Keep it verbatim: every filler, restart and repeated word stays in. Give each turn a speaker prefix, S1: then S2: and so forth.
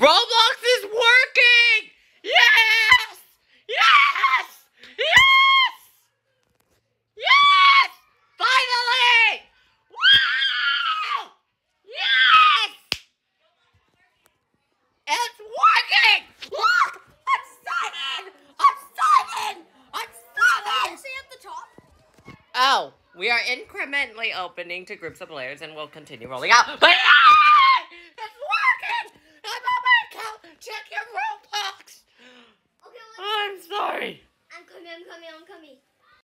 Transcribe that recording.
S1: Roblox is working! Yes! Yes! Yes! Yes! Finally! Wow! Yes! It's working! Look! I'm starting! I'm starting! I'm starting!
S2: See at the top?
S1: Oh, we are incrementally opening to groups of players and we'll continue rolling out. But